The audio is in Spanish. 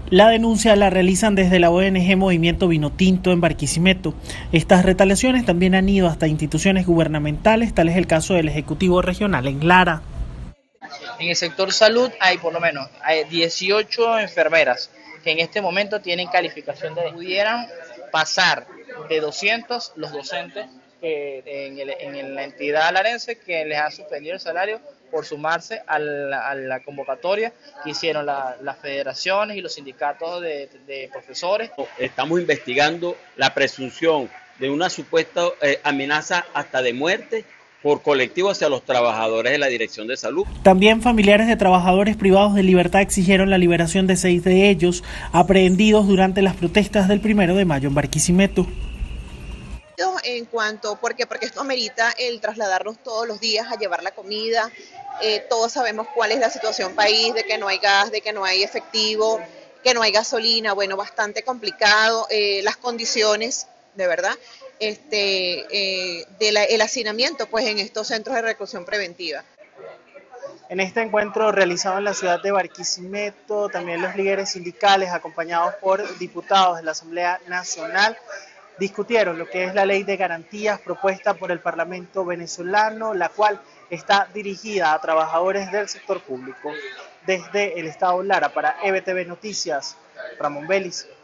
La denuncia la realizan desde la ONG Movimiento Vinotinto en Barquisimeto. Estas retaliaciones también han ido hasta instituciones gubernamentales, tal es el caso del Ejecutivo Regional en Lara. En el sector salud hay por lo menos 18 enfermeras que en este momento tienen calificación de pudieran pasar de 200 los docentes que en la entidad larense que les han suspendido el salario por sumarse a la convocatoria que hicieron las federaciones y los sindicatos de profesores. Estamos investigando la presunción de una supuesta amenaza hasta de muerte por colectivo hacia los trabajadores de la Dirección de Salud. También familiares de trabajadores privados de libertad exigieron la liberación de 6 de ellos, aprehendidos durante las protestas del 1 de mayo en Barquisimeto. Porque esto amerita el trasladarnos todos los días a llevar la comida. Todos sabemos cuál es la situación país, de que no hay gas, de que no hay efectivo, que no hay gasolina, bueno, bastante complicado, las condiciones, de verdad, el hacinamiento pues en estos centros de reclusión preventiva. En este encuentro realizado en la ciudad de Barquisimeto, también los líderes sindicales, acompañados por diputados de la Asamblea Nacional, discutieron lo que es la ley de garantías propuesta por el Parlamento venezolano, la cual está dirigida a trabajadores del sector público. Desde el estado Lara, para EBTV Noticias, Ramón Vélez.